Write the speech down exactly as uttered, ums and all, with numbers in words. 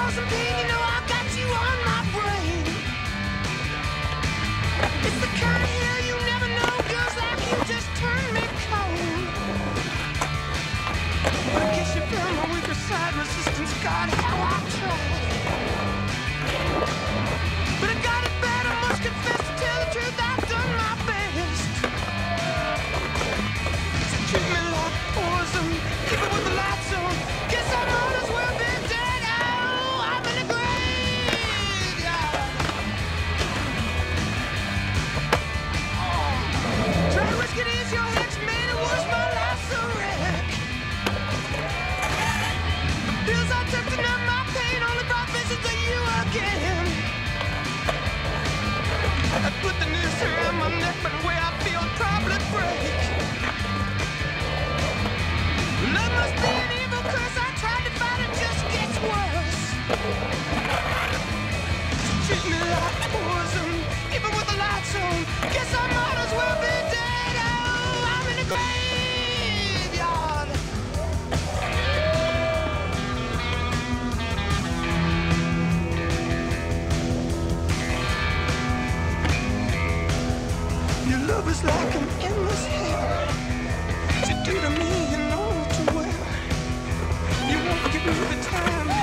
causing pain, you know I got you on my brain. It's the kind of hell you never know, girls like you just turn me cold. But I guess you found my weaker side, resistance, God, how I tried. But I got it bad, I must confess, to tell the truth, I've done my best. So treat me like poison, keep it with the lights on. Guess I might as well be dead. Oh, I'm in the graveyard. Oh. Try to risk it, ease your head's made it worse, my life's a wreck. The pills I took to numb my pain only brought visions of you again. I put the noose around my neck, but the way I feel I'd probably break. Love must be an evil curse. I tried to fight it, just gets worse. So treat me like poison, even with the lights on. Guess I might as well be dead. Oh, I'm in the graveyard. Your love is like an endless hell. What you do to me, you know too well. You won't give me the time.